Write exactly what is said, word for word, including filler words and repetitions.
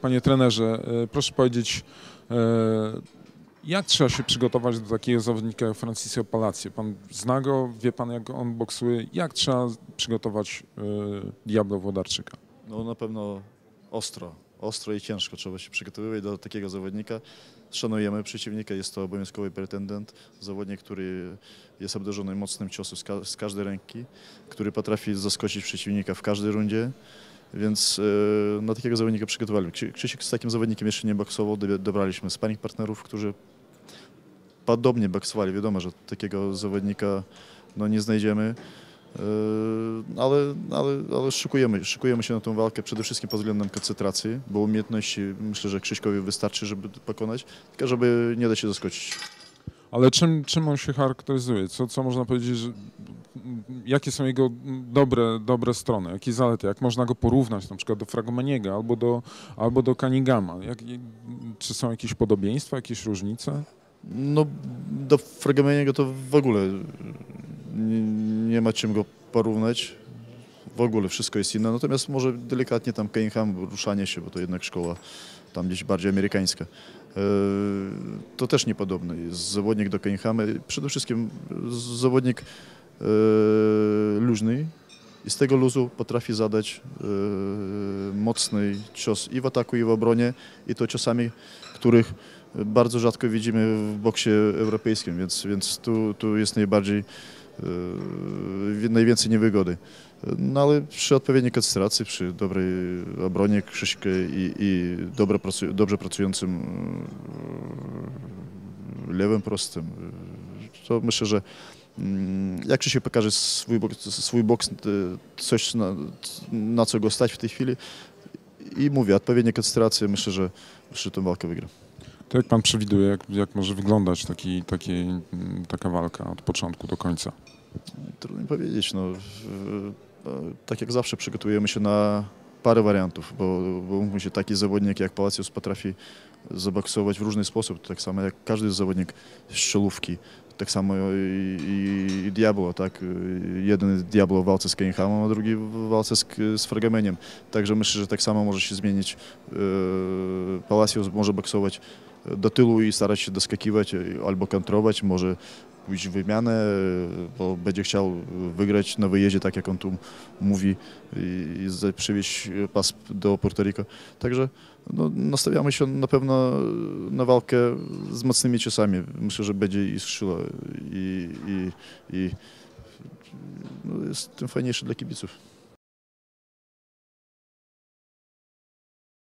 Panie trenerze, proszę powiedzieć, jak trzeba się przygotować do takiego zawodnika jak Francisco Palacio? Pan zna go, wie pan jak on boksuje. Jak trzeba przygotować Diablo Włodarczyka? No na pewno ostro, ostro i ciężko trzeba się przygotowywać do takiego zawodnika. Szanujemy przeciwnika, jest to obowiązkowy pretendent, zawodnik, który jest obdarzony mocnym ciosem z, ka z każdej ręki, który potrafi zaskoczyć przeciwnika w każdej rundzie, więc e, na takiego zawodnika przygotowali. Krzysiek z takim zawodnikiem jeszcze nie boksował, dobraliśmy sparring partnerów, którzy podobnie boksowali. Wiadomo, że takiego zawodnika no, nie znajdziemy. Ale, ale, ale szykujemy, szykujemy się na tę walkę przede wszystkim pod względem koncentracji, bo umiejętności myślę, że Krzyśkowi wystarczy, żeby pokonać, tylko żeby nie dać się zaskoczyć. Ale czym, czym on się charakteryzuje? Co, co można powiedzieć, że, jakie są jego dobre, dobre strony, jakie zalety? Jak można go porównać na przykład do Fragomeniego albo do, albo do Cunninghama? Jak, czy są jakieś podobieństwa, jakieś różnice? No do Fragomeniego to w ogóle nie, nie ma czym go porównać. W ogóle wszystko jest inne, natomiast może delikatnie tam Cunningham, ruszanie się, bo to jednak szkoła tam gdzieś bardziej amerykańska. To też niepodobne. Jest zawodnik do Cunninghama, przede wszystkim zawodnik luźny i z tego luzu potrafi zadać mocny cios i w ataku, i w obronie, i to ciosami, których bardzo rzadko widzimy w boksie europejskim, więc, więc tu, tu jest najbardziej Yy, najwięcej niewygody. No ale przy odpowiedniej koncentracji, przy dobrej obronie Krzyśka i, i dobro pracu, dobrze pracującym yy, lewym prostym, to myślę, że yy, jak Krzysiek pokaże swój boks, swój boks coś na, na co go stać w tej chwili i mówię, odpowiednia koncentracja, myślę, że, że tę walkę wygra. To jak pan przewiduje, jak, jak może wyglądać taki, taki, taka walka od początku do końca? Trudno mi powiedzieć. No, tak jak zawsze przygotujemy się na parę wariantów, bo, bo mówi się, taki zawodnik jak Palacios potrafi zaboksować w różny sposób, tak samo jak każdy zawodnik z czołówki. Tak samo i, i Diablo, tak? Jeden Diablo w walce z Cunninghamem, a drugi w walce z, z Fragomeniem. Także myślę, że tak samo może się zmienić. Palacios może boksować do tyłu i starać się doskakiwać albo kontrować, może pójść w wymianę, bo będzie chciał wygrać na wyjeździe, tak jak on tu mówi, i przywieźć pas do Puerto Rico. Także no, nastawiamy się na pewno na walkę z mocnymi ciosami. Myślę, że będzie i skrzydła, i, i, i no, jest tym fajniejszy dla kibiców.